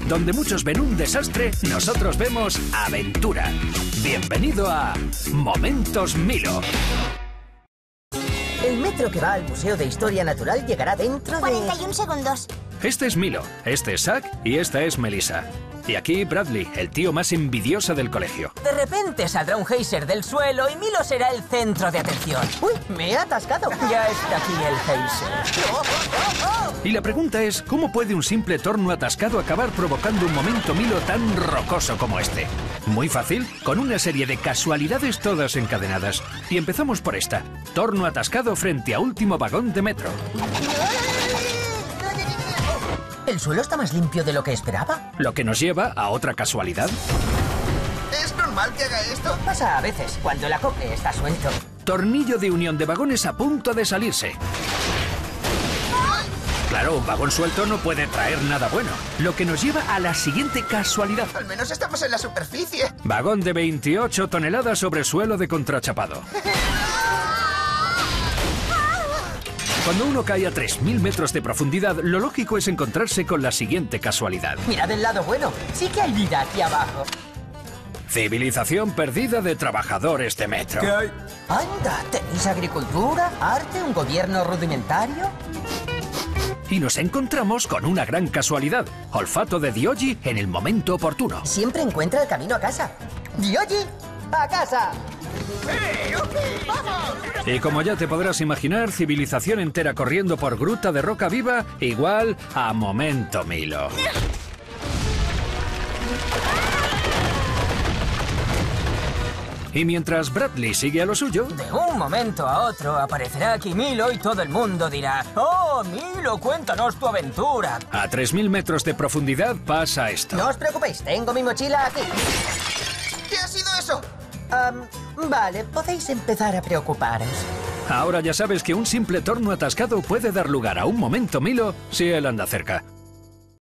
Donde muchos ven un desastre, nosotros vemos aventura. Bienvenido a Momentos Milo. El metro que va al Museo de Historia Natural llegará dentro de... 41 segundos. Este es Milo, este es Zack y esta es Melissa. Y aquí Bradley, el tío más envidioso del colegio. De repente saldrá un geyser del suelo y Milo será el centro de atención. ¡Uy! Me he atascado. Ya está aquí el geyser. Y la pregunta es, ¿cómo puede un simple torno atascado acabar provocando un momento Milo tan rocoso como este? Muy fácil, con una serie de casualidades todas encadenadas. Y empezamos por esta. Torno atascado frente a último vagón de metro. ¿El suelo está más limpio de lo que esperaba? Lo que nos lleva a otra casualidad. ¿Es normal que haga esto? Pasa a veces, cuando el acople está suelto. Tornillo de unión de vagones a punto de salirse. Claro, un vagón suelto no puede traer nada bueno. Lo que nos lleva a la siguiente casualidad. Al menos estamos en la superficie. Vagón de 28 toneladas sobre suelo de contrachapado. Cuando uno cae a 3.000 metros de profundidad, lo lógico es encontrarse con la siguiente casualidad. Mirad el lado bueno. Sí que hay vida aquí abajo. Civilización perdida de trabajadores de metro. ¿Qué hay? Anda, ¿tenéis agricultura, arte, un gobierno rudimentario? Y nos encontramos con una gran casualidad. Olfato de Diogi en el momento oportuno. Siempre encuentra el camino a casa. ¡Diogi! ¡A casa! Y como ya te podrás imaginar, civilización entera corriendo por gruta de roca viva, igual a momento Milo. Y mientras Bradley sigue a lo suyo... De un momento a otro aparecerá aquí Milo y todo el mundo dirá: ¡Oh, Milo, cuéntanos tu aventura! A 3.000 metros de profundidad pasa esto. No os preocupéis, tengo mi mochila aquí. ¿Qué ha sido eso? Vale, podéis empezar a preocuparos. Ahora ya sabes que un simple torno atascado puede dar lugar a un momento Milo si él anda cerca.